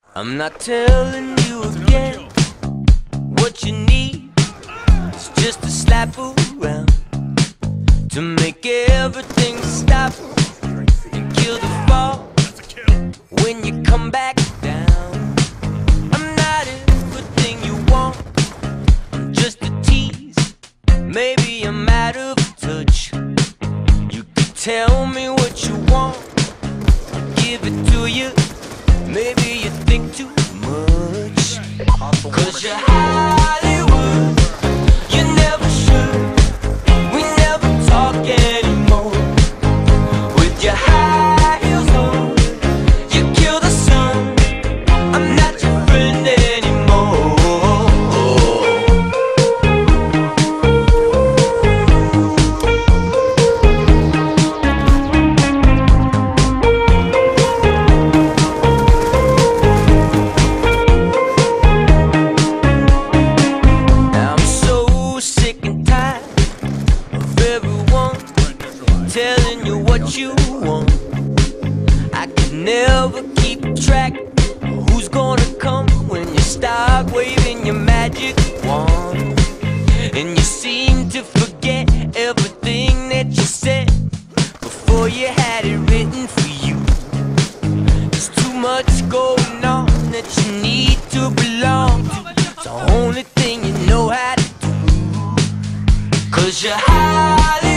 I'm not telling you again what you need. It's just a slap around to make everything stop and kill the fall when you come back down. I'm not everything you want, I'm just a tease. Maybe I'm out of touch. You can tell me what you want, I'll give it to you. Maybe you think too much, 'cause you're Hollywood, you never should. We never talk anymore. With your high heels on, you kill the sun. I'm not your friend anymore. Telling you what you want, I can never keep track of who's gonna come when you start waving your magic wand. And you seem to forget everything that you said before you had it written for you. There's too much going on that you need to belong to. It's the only thing you know how to do, 'cause you're Hollywood.